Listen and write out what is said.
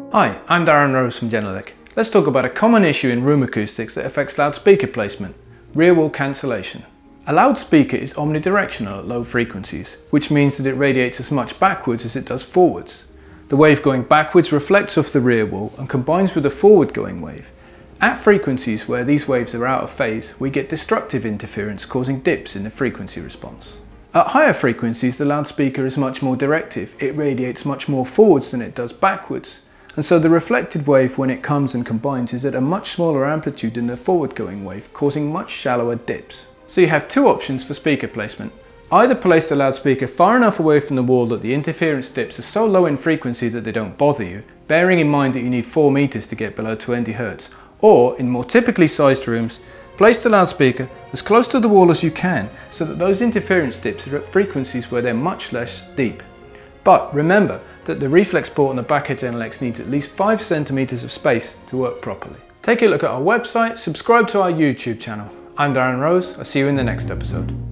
Hi, I'm Darren Rose from Genelec. Let's talk about a common issue in room acoustics that affects loudspeaker placement: rear wall cancellation. A loudspeaker is omnidirectional at low frequencies, which means that it radiates as much backwards as it does forwards. The wave going backwards reflects off the rear wall and combines with the forward going wave. At frequencies where these waves are out of phase, we get destructive interference causing dips in the frequency response. At higher frequencies, the loudspeaker is much more directive. It radiates much more forwards than it does backwards. And so the reflected wave, when it comes and combines, is at a much smaller amplitude than the forward going wave, causing much shallower dips. So you have two options for speaker placement. Either place the loudspeaker far enough away from the wall that the interference dips are so low in frequency that they don't bother you, bearing in mind that you need 4 meters to get below 20 Hz. Or, in more typically sized rooms, place the loudspeaker as close to the wall as you can so that those interference dips are at frequencies where they're much less deep. But remember that the reflex port on the back of Genelec needs at least 5 centimeters of space to work properly. Take a look at our website, subscribe to our YouTube channel. I'm Darren Rose, I'll see you in the next episode.